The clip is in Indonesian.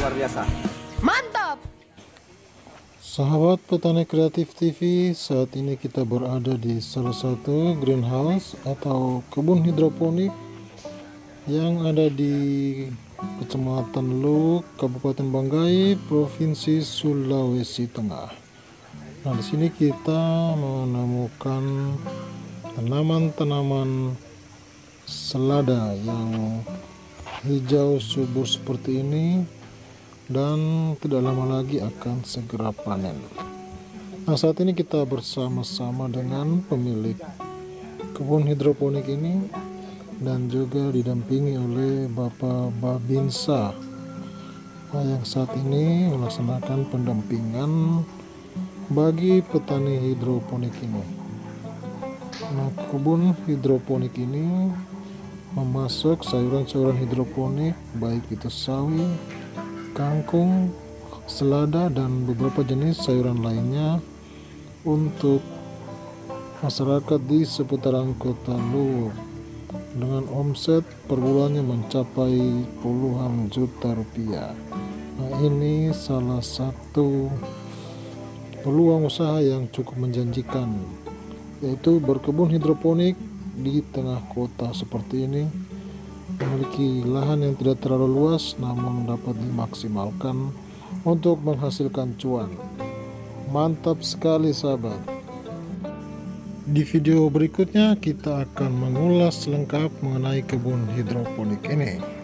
luar biasa. Mantap! Sahabat Petani Kreatif TV, saat ini kita berada di salah satu greenhouse atau kebun hidroponik yang ada di Kecamatan Luwuk, Kabupaten Banggai, Provinsi Sulawesi Tengah. Nah, di sini kita menemukan tanaman-tanaman selada yang hijau subur seperti ini dan tidak lama lagi akan segera panen. Nah, saat ini kita bersama-sama dengan pemilik kebun hidroponik ini dan juga didampingi oleh Bapak Babinsa yang saat ini melaksanakan pendampingan bagi petani hidroponik ini. Nah, kebun hidroponik ini memasuk sayuran-sayuran hidroponik baik itu sawi, kangkung, selada, dan beberapa jenis sayuran lainnya untuk masyarakat di seputaran kota Luwuk dengan omset per bulannya mencapai puluhan juta rupiah. Nah, ini salah satu peluang usaha yang cukup menjanjikan, yaitu berkebun hidroponik di tengah kota seperti ini, memiliki lahan yang tidak terlalu luas namun dapat dimaksimalkan untuk menghasilkan cuan. Mantap sekali sahabat. Di video berikutnya kita akan mengulas lengkap mengenai kebun hidroponik ini.